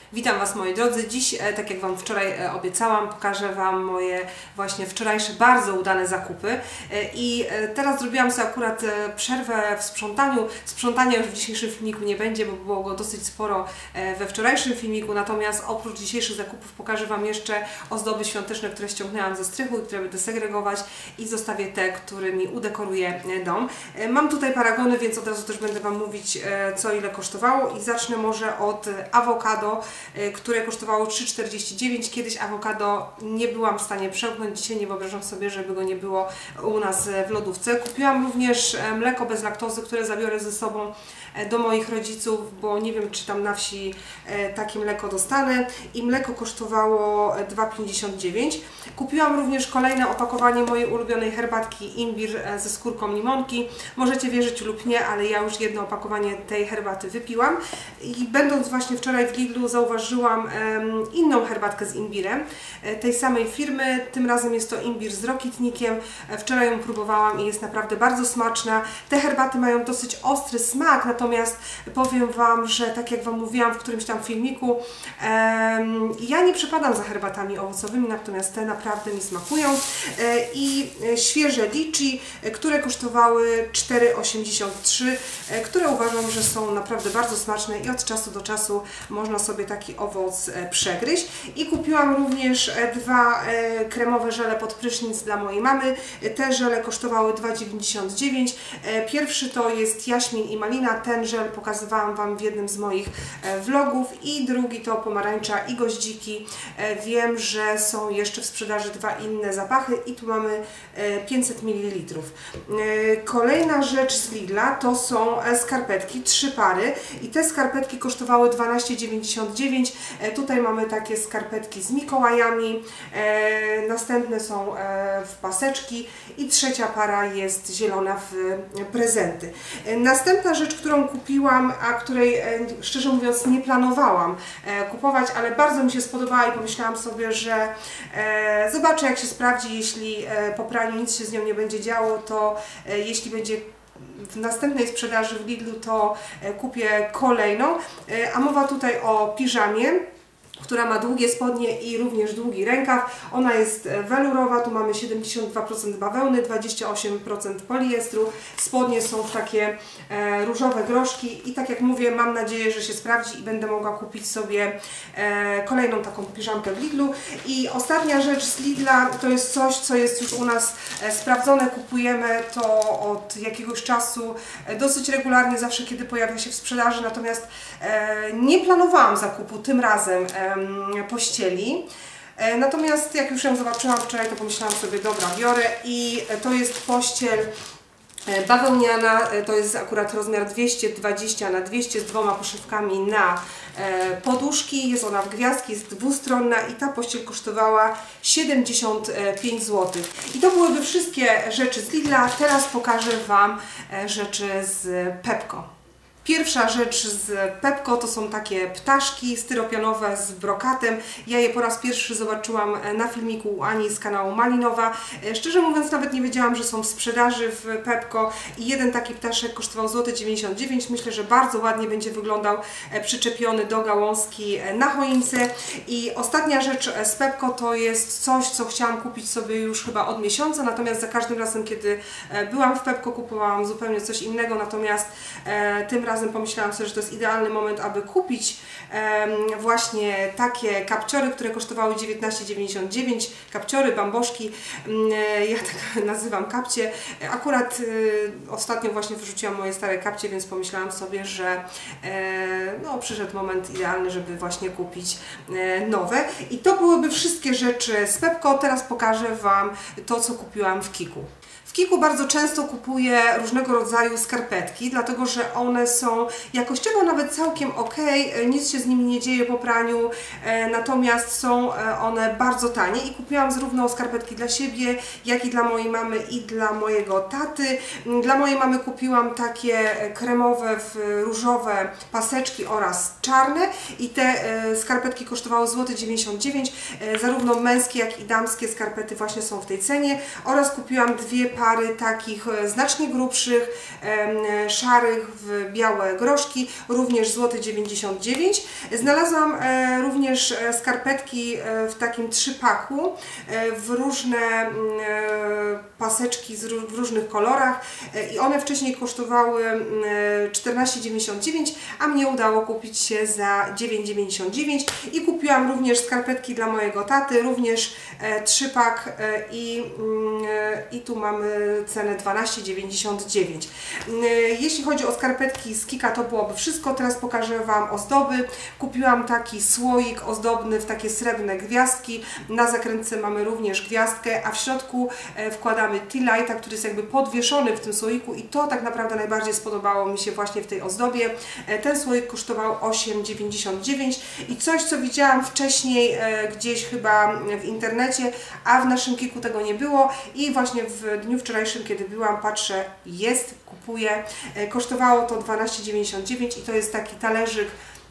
Witam Was, moi drodzy. Dziś, tak jak Wam wczoraj obiecałam, pokażę Wam moje właśnie wczorajsze bardzo udane zakupy. I teraz zrobiłam sobie akurat przerwę w sprzątaniu. Sprzątania już w dzisiejszym filmiku nie będzie, bo było go dosyć sporo we wczorajszym filmiku. Natomiast oprócz dzisiejszych zakupów pokażę Wam jeszcze ozdoby świąteczne, które ściągnęłam ze strychu i które będę segregować i zostawię te, którymi udekoruję dom. Mam tutaj paragony, więc od razu też będę Wam mówić, co ile kosztowało i zacznę może od awokado, które kosztowało 3,49. Kiedyś awokado nie byłam w stanie przełknąć, dzisiaj nie wyobrażam sobie, żeby go nie było u nas w lodówce. Kupiłam również mleko bez laktozy, które zabiorę ze sobą do moich rodziców, bo nie wiem, czy tam na wsi takie mleko dostanę, i mleko kosztowało 2,59. Kupiłam również kolejne opakowanie mojej ulubionej herbatki imbir ze skórką limonki. Możecie wierzyć lub nie, ale ja już jedno opakowanie tej herbaty wypiłam i będąc właśnie wczoraj w Lidlu zauważyłam inną herbatkę z imbirem tej samej firmy. Tym razem jest to imbir z rokitnikiem. Wczoraj ją próbowałam i jest naprawdę bardzo smaczna. Te herbaty mają dosyć ostry smak, natomiast powiem Wam, że tak jak Wam mówiłam w którymś tam filmiku, ja nie przepadam za herbatami owocowymi, natomiast te naprawdę mi smakują. I świeże litchi, które kosztowały 4,83, które uważam, że są naprawdę bardzo smaczne i od czasu do czasu można sobie taki owoc przegryźć. I kupiłam również dwa kremowe żele pod prysznic dla mojej mamy. Te żele kosztowały 2,99. Pierwszy to jest jaśmin i malina. Ten żel pokazywałam Wam w jednym z moich vlogów. I drugi to pomarańcza i goździki. Wiem, że są jeszcze w sprzedaży dwa inne zapachy i tu mamy 500 ml. Kolejna rzecz z Lidla to są skarpetki, 3 pary i te skarpetki kosztowały 12,99. Tutaj mamy takie skarpetki z Mikołajami, następne są w paseczki i trzecia para jest zielona w prezenty. Następna rzecz, którą kupiłam, a której szczerze mówiąc nie planowałam kupować, ale bardzo mi się spodobała i pomyślałam sobie, że zobaczę, jak się sprawdzi. Jeśli po praniu nic się z nią nie będzie działo, to jeśli będzie w następnej sprzedaży w Lidlu, to kupię kolejną. A mowa tutaj o piżamie, która ma długie spodnie i również długi rękaw. Ona jest welurowa, tu mamy 72% bawełny, 28% poliestru. Spodnie są w takie różowe groszki i tak jak mówię, mam nadzieję, że się sprawdzi i będę mogła kupić sobie kolejną taką piżamkę w Lidlu. I ostatnia rzecz z Lidla to jest coś, co jest już u nas sprawdzone, kupujemy to od jakiegoś czasu, dosyć regularnie, zawsze kiedy pojawia się w sprzedaży, natomiast nie planowałam zakupu tym razem pościeli. Natomiast jak już ją zobaczyłam wczoraj, to pomyślałam sobie, dobra, biorę, i to jest pościel bawełniana, to jest akurat rozmiar 220 na 200 z dwoma poszywkami na poduszki, jest ona w gwiazdki, jest dwustronna i ta pościel kosztowała 75 zł. I to byłyby wszystkie rzeczy z Lidla. Teraz pokażę Wam rzeczy z Pepco. Pierwsza rzecz z Pepco to są takie ptaszki styropianowe z brokatem. Ja je po raz pierwszy zobaczyłam na filmiku u Ani z kanału Malinowa. Szczerze mówiąc, nawet nie wiedziałam, że są w sprzedaży w Pepco i jeden taki ptaszek kosztował 0,99 zł. Myślę, że bardzo ładnie będzie wyglądał przyczepiony do gałązki na choince. I ostatnia rzecz z Pepco to jest coś, co chciałam kupić sobie już chyba od miesiąca, natomiast za każdym razem, kiedy byłam w Pepco, kupowałam zupełnie coś innego, natomiast tym razem pomyślałam sobie, że to jest idealny moment, aby kupić właśnie takie kapciory, które kosztowały 19,99. Kapciory, bamboszki, ja tak nazywam kapcie. Akurat ostatnio właśnie wyrzuciłam moje stare kapcie, więc pomyślałam sobie, że no, przyszedł moment idealny, żeby właśnie kupić nowe. I to byłyby wszystkie rzeczy z Pepco. Teraz pokażę Wam to, co kupiłam w Kiku. W Kiku bardzo często kupuję różnego rodzaju skarpetki, dlatego że one są jakościowo nawet całkiem ok, nic się z nimi nie dzieje po praniu, natomiast są one bardzo tanie i kupiłam zarówno skarpetki dla siebie, jak i dla mojej mamy i dla mojego taty. Dla mojej mamy kupiłam takie kremowe, różowe paseczki oraz czarne i te skarpetki kosztowały 0,99 zł. Zarówno męskie, jak i damskie skarpety właśnie są w tej cenie oraz kupiłam dwie pary takich znacznie grubszych, szarych w białe groszki, również złoty 99. Znalazłam również skarpetki w takim 3-paku w różne paseczki w różnych kolorach i one wcześniej kosztowały 14,99, a mnie udało kupić się za 9,99 i kupiłam również skarpetki dla mojego taty, również 3-pak i tu mamy cenę 12,99. Jeśli chodzi o skarpetki z Kika, to byłoby wszystko. Teraz pokażę Wam ozdoby. Kupiłam taki słoik ozdobny w takie srebrne gwiazdki. Na zakrętce mamy również gwiazdkę, a w środku wkładamy tea lighta, który jest jakby podwieszony w tym słoiku i to tak naprawdę najbardziej spodobało mi się właśnie w tej ozdobie. Ten słoik kosztował 8,99 i coś, co widziałam wcześniej gdzieś chyba w internecie, a w naszym Kiku tego nie było i właśnie w dniu wczorajszym, kiedy byłam, patrzę, jest, kupuję. Kosztowało to 12,99 i to jest taki talerzyk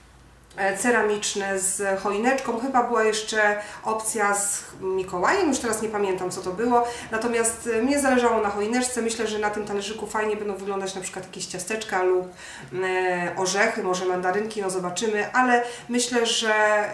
ceramiczne z choineczką. Chyba była jeszcze opcja z Mikołajem, już teraz nie pamiętam, co to było. Natomiast mnie zależało na choineczce. Myślę, że na tym talerzyku fajnie będą wyglądać na przykład jakieś ciasteczka lub orzechy, może mandarynki, no zobaczymy, ale myślę, że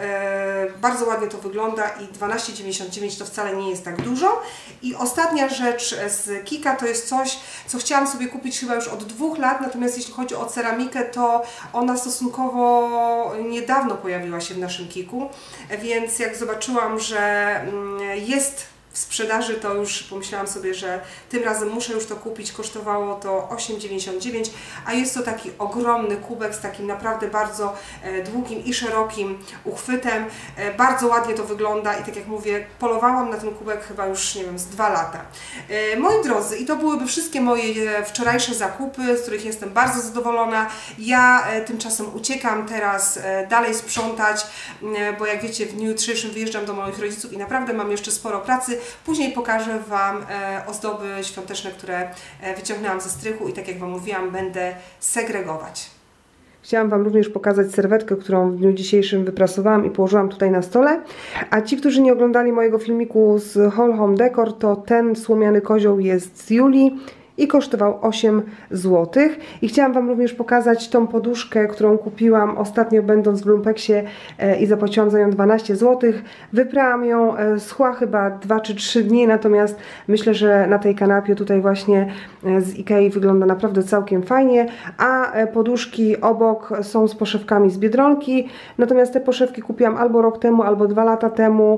bardzo ładnie to wygląda i 12,99 to wcale nie jest tak dużo. I ostatnia rzecz z Kika to jest coś, co chciałam sobie kupić chyba już od 2 lat, natomiast jeśli chodzi o ceramikę, to ona stosunkowo niedawno pojawiła się w naszym Kiku, więc jak zobaczyłam, że jest w sprzedaży, to już pomyślałam sobie, że tym razem muszę już to kupić. Kosztowało to 8,99, a jest to taki ogromny kubek z takim naprawdę bardzo długim i szerokim uchwytem. Bardzo ładnie to wygląda i tak jak mówię, polowałam na ten kubek chyba już, nie wiem, z 2 lata. Moi drodzy, i to byłyby wszystkie moje wczorajsze zakupy, z których jestem bardzo zadowolona. Ja tymczasem uciekam teraz dalej sprzątać, bo jak wiecie, w dniu jutrzejszym wyjeżdżam do moich rodziców i naprawdę mam jeszcze sporo pracy. Później pokażę Wam ozdoby świąteczne, które wyciągnęłam ze strychu i tak jak Wam mówiłam, będę segregować. Chciałam Wam również pokazać serwetkę, którą w dniu dzisiejszym wyprasowałam i położyłam tutaj na stole. A ci, którzy nie oglądali mojego filmiku z Whole Home Decor, to ten słomiany kozioł jest z Julii i kosztował 8 zł. I chciałam Wam również pokazać tą poduszkę, którą kupiłam ostatnio będąc w Lumpeksie i zapłaciłam za nią 12 zł. Wyprałam ją, schła chyba 2 czy 3 dni, natomiast myślę, że na tej kanapie tutaj właśnie z Ikei wygląda naprawdę całkiem fajnie, a poduszki obok są z poszewkami z Biedronki, natomiast te poszewki kupiłam albo rok temu, albo 2 lata temu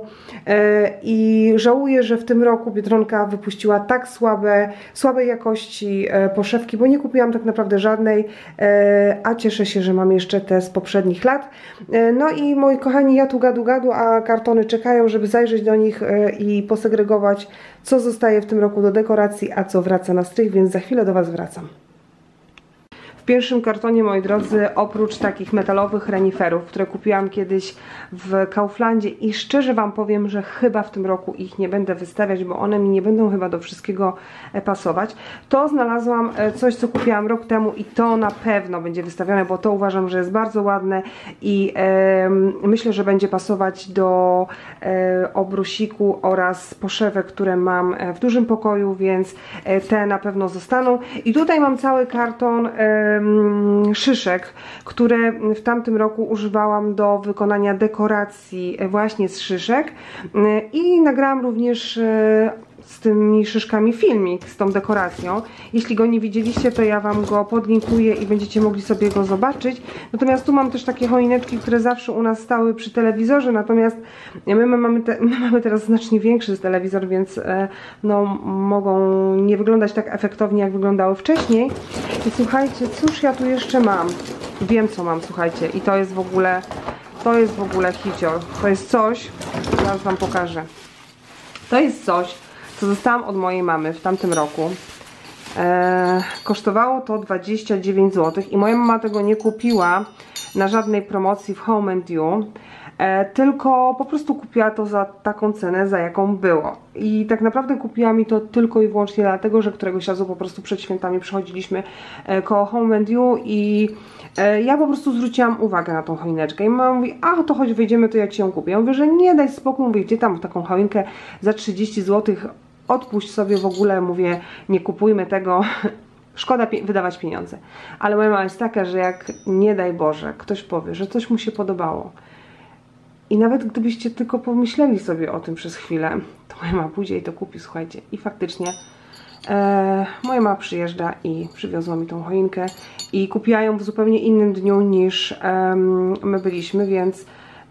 i żałuję, że w tym roku Biedronka wypuściła tak słabej jakości poszewki, bo nie kupiłam tak naprawdę żadnej, a cieszę się, że mam jeszcze te z poprzednich lat. No i moi kochani, ja tu gadu, a kartony czekają, żeby zajrzeć do nich i posegregować, co zostaje w tym roku do dekoracji, a co wraca na strych, więc za chwilę do Was wracam. W pierwszym kartonie, moi drodzy, oprócz takich metalowych reniferów, które kupiłam kiedyś w Kauflandzie i szczerze Wam powiem, że chyba w tym roku ich nie będę wystawiać, bo one mi nie będą chyba do wszystkiego pasować, to znalazłam coś, co kupiłam rok temu i to na pewno będzie wystawione, bo to uważam, że jest bardzo ładne i myślę, że będzie pasować do obrusiku oraz poszewek, które mam w dużym pokoju, więc te na pewno zostaną. I tutaj mam cały karton szyszek, które w tamtym roku używałam do wykonania dekoracji właśnie z szyszek i nagrałam również z tymi szyszkami filmik z tą dekoracją. Jeśli go nie widzieliście, to ja Wam go podlinkuję i będziecie mogli sobie go zobaczyć. Natomiast tu mam też takie choineczki, które zawsze u nas stały przy telewizorze, natomiast my mamy teraz znacznie większy telewizor, więc no, mogą nie wyglądać tak efektownie, jak wyglądały wcześniej. I słuchajcie, cóż ja tu jeszcze mam? Wiem, co mam, słuchajcie, i to jest w ogóle hicior. To jest coś, zaraz Wam pokażę. To jest coś, co dostałam od mojej mamy w tamtym roku. Kosztowało to 29 zł i moja mama tego nie kupiła na żadnej promocji w Home & You, tylko po prostu kupiła to za taką cenę, za jaką było. I tak naprawdę kupiła mi to tylko i wyłącznie dlatego, że któregoś razu po prostu przed świętami przechodziliśmy koło Home & You i ja po prostu zwróciłam uwagę na tą choineczkę i mama mówi, a to chodź, wejdziemy, to jak się ją kupię. Ja mówię, że nie, daj spokój, mówię, gdzie tam taką choinkę za 30 zł odpuść sobie w ogóle, mówię, nie kupujmy tego, szkoda wydawać pieniądze. Ale moja mama jest taka, że jak nie daj Boże, ktoś powie, że coś mu się podobało i nawet gdybyście tylko pomyśleli sobie o tym przez chwilę, to moja mama pójdzie i to kupi, słuchajcie. I faktycznie moja mama przyjeżdża i przywiozła mi tą choinkę i kupiła ją w zupełnie innym dniu niż my byliśmy, więc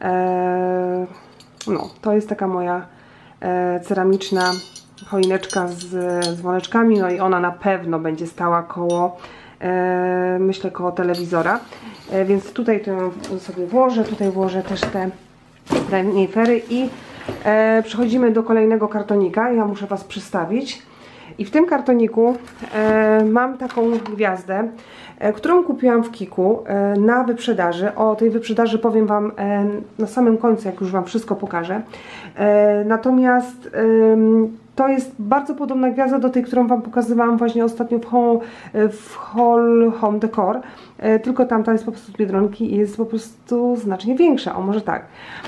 no, to jest taka moja ceramiczna choineczka z dzwoneczkami, no i ona na pewno będzie stała koło, myślę, koło telewizora, więc tutaj to ją sobie włożę, tutaj włożę też te renifery i przechodzimy do kolejnego kartonika. Ja muszę Was przystawić i w tym kartoniku mam taką gwiazdę, którą kupiłam w Kiku na wyprzedaży. O tej wyprzedaży powiem Wam na samym końcu, jak już Wam wszystko pokażę. Natomiast to jest bardzo podobna gwiazda do tej, którą Wam pokazywałam właśnie ostatnio w Haul Home Decor. Tylko tamta jest po prostu z Biedronki i jest po prostu znacznie większa. O, może tak.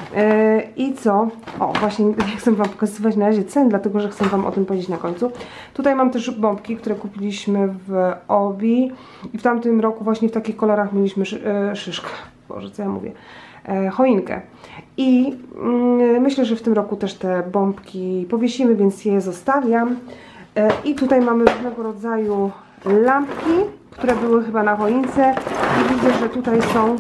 I co? O, właśnie nie chcę Wam pokazywać na razie cen, dlatego że chcę Wam o tym powiedzieć na końcu. Tutaj mam też bombki, które kupiliśmy w Obi i w tamtym roku właśnie w takich kolorach mieliśmy szyszkę. Boże, co ja mówię? Choinkę. I myślę, że w tym roku też te bombki powiesimy, więc je zostawiam. I tutaj mamy różnego rodzaju lampki, które były chyba na choince i widzę, że tutaj są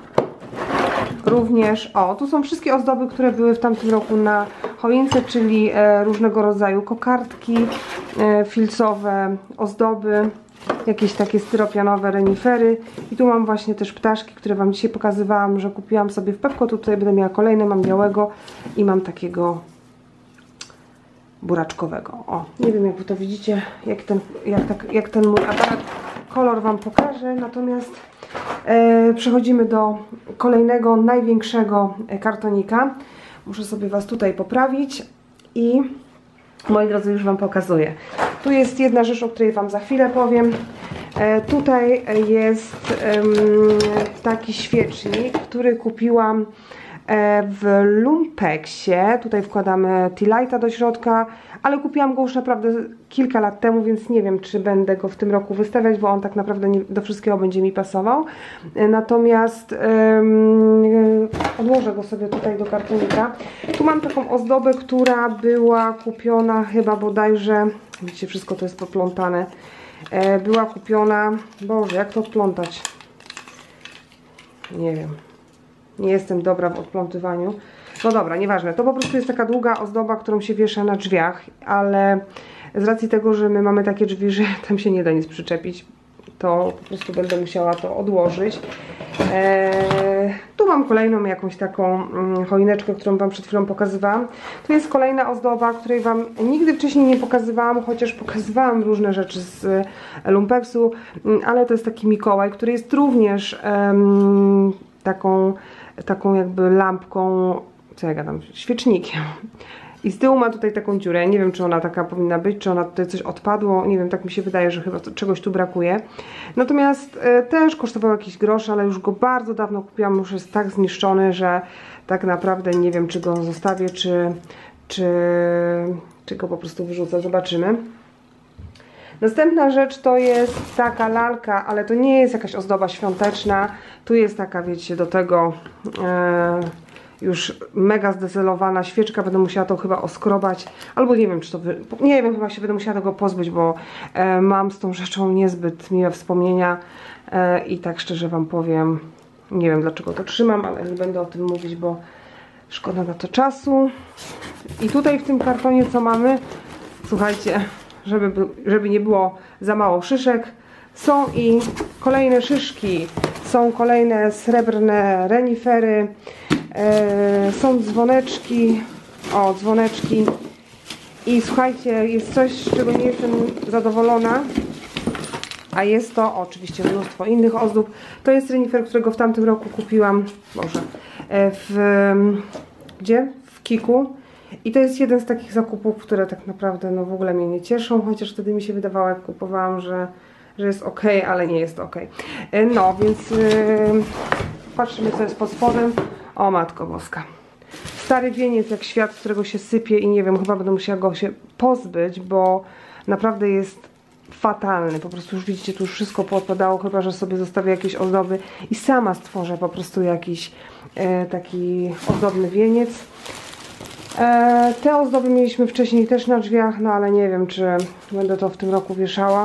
również, o, tu są wszystkie ozdoby, które były w tamtym roku na choince, czyli różnego rodzaju kokardki filcowe, ozdoby, jakieś takie styropianowe renifery i tu mam właśnie też ptaszki, które Wam dzisiaj pokazywałam, że kupiłam sobie w Pepco. Tutaj będę miała kolejne, mam białego i mam takiego buraczkowego. O, nie wiem, jak Wy to widzicie, jak ten mój aparat kolor Wam pokaże, natomiast przechodzimy do kolejnego, największego kartonika. Muszę sobie Was tutaj poprawić i moi drodzy, już Wam pokazuję. Tu jest jedna rzecz, o której Wam za chwilę powiem. Tutaj jest taki świecznik, który kupiłam w Lumpeksie. Tutaj wkładamy tea lighta do środka, ale kupiłam go już naprawdę kilka lat temu, więc nie wiem, czy będę go w tym roku wystawiać, bo on tak naprawdę nie do wszystkiego będzie mi pasował. Natomiast odłożę go sobie tutaj do kartonika. Tu mam taką ozdobę, która była kupiona chyba bodajże, widzicie, wszystko to jest poplątane. Była kupiona, Boże, jak to odplątać? Nie wiem. Nie jestem dobra w odplątywaniu. No dobra, nieważne. To po prostu jest taka długa ozdoba, którą się wiesza na drzwiach, ale z racji tego, że my mamy takie drzwi, że tam się nie da nic przyczepić, to po prostu będę musiała to odłożyć. Tu mam kolejną jakąś taką choineczkę, którą Wam przed chwilą pokazywałam. Tu jest kolejna ozdoba, której Wam nigdy wcześniej nie pokazywałam, chociaż pokazywałam różne rzeczy z Lumpeksu, ale to jest taki Mikołaj, który jest również taką jakby lampką, co ja gadam, świecznikiem. I z tyłu ma tutaj taką dziurę. Nie wiem, czy ona taka powinna być, czy ona tutaj coś odpadło. Nie wiem, tak mi się wydaje, że chyba czegoś tu brakuje. Natomiast też kosztował jakiś grosz, ale już go bardzo dawno kupiłam. Już jest tak zniszczony, że tak naprawdę nie wiem, czy go zostawię, czy go po prostu wyrzucę. Zobaczymy. Następna rzecz to jest taka lalka, ale to nie jest jakaś ozdoba świąteczna. Tu jest taka, wiecie, do tego już mega zdezelowana świeczka. Będę musiała to chyba oskrobać, albo nie wiem, czy to nie wiem, chyba się będę musiała tego pozbyć, bo mam z tą rzeczą niezbyt miłe wspomnienia i tak szczerze Wam powiem, nie wiem, dlaczego to trzymam, ale nie będę o tym mówić, bo szkoda na to czasu. I tutaj w tym kartonie co mamy? Słuchajcie, żeby nie było za mało szyszek, są i kolejne szyszki, są kolejne srebrne renifery, są dzwoneczki, o, dzwoneczki. I słuchajcie, jest coś, z czego nie jestem zadowolona, a jest to oczywiście mnóstwo innych ozdób. To jest renifer, którego w tamtym roku kupiłam, Boże, gdzie? W Kiku. I to jest jeden z takich zakupów, które tak naprawdę no w ogóle mnie nie cieszą, chociaż wtedy mi się wydawało, jak kupowałam, że jest ok, ale nie jest ok. No, więc patrzymy, co jest pod spodem. O Matko Boska. stary wieniec jak świat, z którego się sypie i nie wiem, chyba będę musiała go się pozbyć, bo naprawdę jest fatalny. Po prostu już widzicie, tu już wszystko poodpadało, chyba że sobie zostawię jakieś ozdoby i sama stworzę po prostu jakiś taki ozdobny wieniec. Te ozdoby mieliśmy wcześniej też na drzwiach, no ale nie wiem, czy będę to w tym roku wieszała.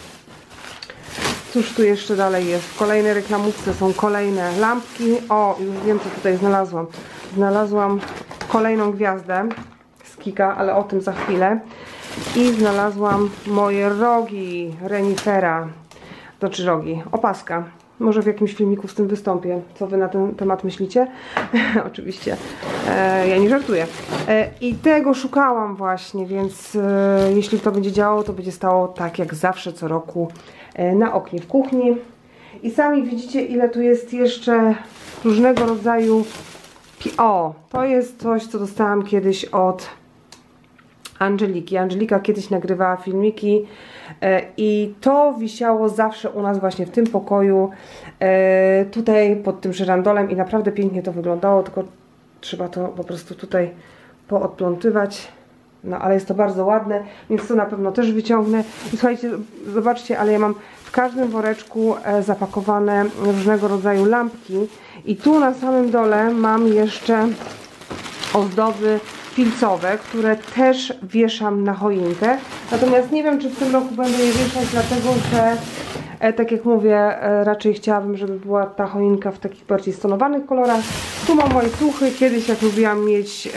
Cóż tu jeszcze dalej jest? W kolejnej reklamówce są kolejne lampki. O, już wiem, co tutaj znalazłam. Znalazłam kolejną gwiazdę z Kika, ale o tym za chwilę. I znalazłam moje rogi renifera. Znaczy rogi, opaska. Może w jakimś filmiku z tym wystąpię. Co wy na ten temat myślicie? Oczywiście. Ja nie żartuję. I tego szukałam właśnie, więc jeśli to będzie działało, to będzie stało tak jak zawsze co roku na oknie w kuchni. I sami widzicie, ile tu jest jeszcze różnego rodzaju... O, to jest coś, co dostałam kiedyś od Angeliki. Angelika kiedyś nagrywała filmiki i to wisiało zawsze u nas właśnie w tym pokoju, tutaj pod tym żyrandolem i naprawdę pięknie to wyglądało, tylko trzeba to po prostu tutaj poodplątywać. No ale jest to bardzo ładne, więc to na pewno też wyciągnę. I słuchajcie, zobaczcie, ale ja mam w każdym woreczku zapakowane różnego rodzaju lampki i tu na samym dole mam jeszcze ozdoby filcowe, które też wieszam na choinkę. Natomiast nie wiem, czy w tym roku będę je wieszać, dlatego że tak jak mówię, raczej chciałabym, żeby była ta choinka w takich bardziej stonowanych kolorach. Tu mam łańcuchy. Kiedyś jak lubiłam mieć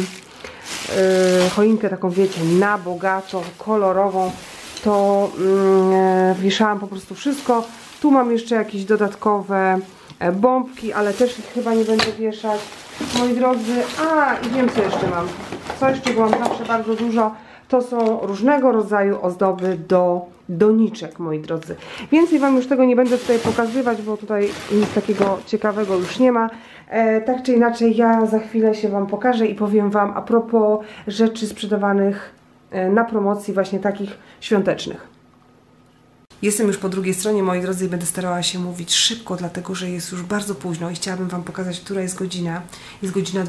choinkę taką, wiecie, na bogato, kolorową, to wieszałam po prostu wszystko. Tu mam jeszcze jakieś dodatkowe bombki, ale też ich chyba nie będę wieszać. Moi drodzy, i wiem, co jeszcze mam. Coś, czego mam zawsze bardzo dużo, to są różnego rodzaju ozdoby do doniczek, moi drodzy. Więcej wam już tego nie będę tutaj pokazywać, bo tutaj nic takiego ciekawego już nie ma. Tak czy inaczej, ja za chwilę się wam pokażę i powiem wam a propos rzeczy sprzedawanych na promocji, właśnie takich świątecznych. Jestem już po drugiej stronie, moi drodzy, i będę starała się mówić szybko, dlatego że jest już bardzo późno i chciałabym wam pokazać, która jest godzina. Jest godzina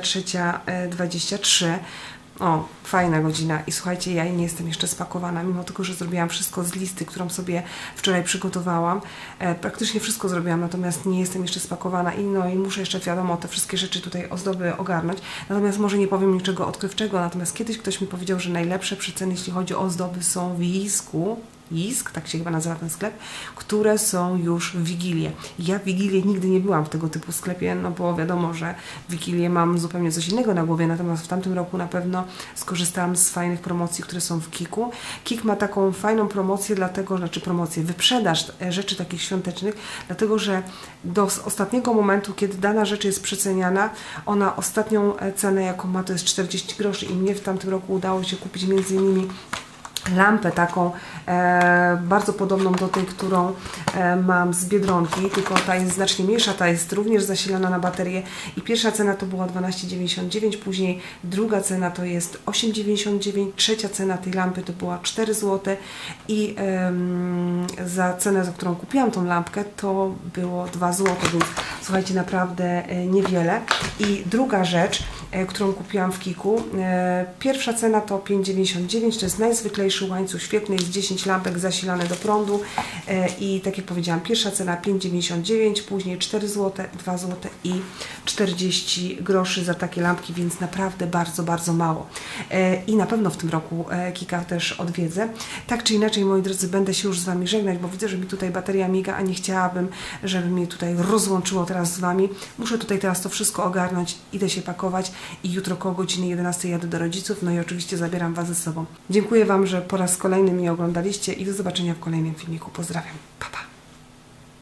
23:23. O, fajna godzina. I słuchajcie, ja nie jestem jeszcze spakowana, mimo tego, że zrobiłam wszystko z listy, którą sobie wczoraj przygotowałam. Praktycznie wszystko zrobiłam, natomiast nie jestem jeszcze spakowana i muszę jeszcze, wiadomo, te wszystkie rzeczy tutaj, ozdoby ogarnąć. Natomiast może nie powiem niczego odkrywczego, natomiast kiedyś ktoś mi powiedział, że najlepsze przeceny, jeśli chodzi o ozdoby, są w Jisku. Jisk, tak się chyba nazywa ten sklep, które są już w Wigilię. Ja w Wigilię nigdy nie byłam w tego typu sklepie, no bo wiadomo, że w Wigilię mam zupełnie coś innego na głowie, natomiast w tamtym roku na pewno skorzystałam z fajnych promocji, które są w Kiku. Kik ma taką fajną promocję, wyprzedaż rzeczy takich świątecznych, dlatego że do ostatniego momentu, kiedy dana rzecz jest przeceniana, ona ostatnią cenę, jaką ma, to jest 40 groszy i mnie w tamtym roku udało się kupić między innymi lampę taką bardzo podobną do tej, którą mam z Biedronki, tylko ta jest znacznie mniejsza, ta jest również zasilana na baterię i pierwsza cena to była 12,99, później druga cena to jest 8,99, trzecia cena tej lampy to była 4 zł i za cenę, za którą kupiłam tą lampkę, to było 2 zł, więc słuchajcie, naprawdę niewiele. I druga rzecz, którą kupiłam w Kiku, pierwsza cena to 5,99, to jest najzwyklejszy łańcuch, świetny, jest 10 lampek zasilane do prądu i tak jak powiedziałam, pierwsza cena 5,99, później 4 zł, 2 zł i 40 groszy za takie lampki, więc naprawdę bardzo, bardzo mało. I na pewno w tym roku Kika też odwiedzę. Tak czy inaczej, moi drodzy, będę się już z wami żegnać, bo widzę, że mi tutaj bateria miga, a nie chciałabym, żeby mnie tutaj rozłączyło teraz z wami. Muszę tutaj teraz to wszystko ogarnąć, idę się pakować i jutro koło godziny 11 jadę do rodziców, no i oczywiście zabieram was ze sobą. Dziękuję wam, że po raz kolejny mnie oglądaliście i do zobaczenia w kolejnym filmiku. Pozdrawiam. Pa, pa.